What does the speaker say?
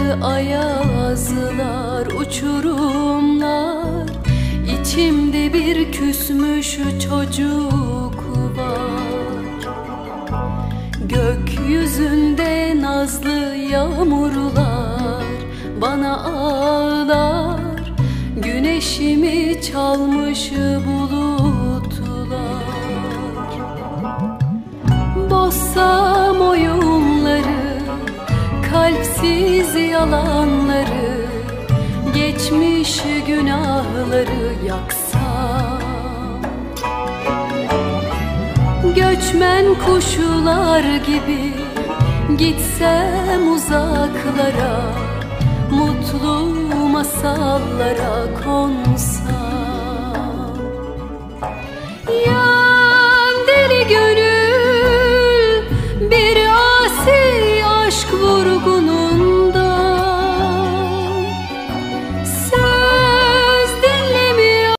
ayazlar, uçurumlar, İçimde bir küsmüş çocuk var. Gökyüzünde nazlı yağmurlar bana ağlar, güneşimi çalmış bulutlar. Bozsam oyunları, kalpsiz yalanları, geçmiş günahları yaksam, göçmen kuşlar gibi gitsem uzaklara, mutlu masallara konsam.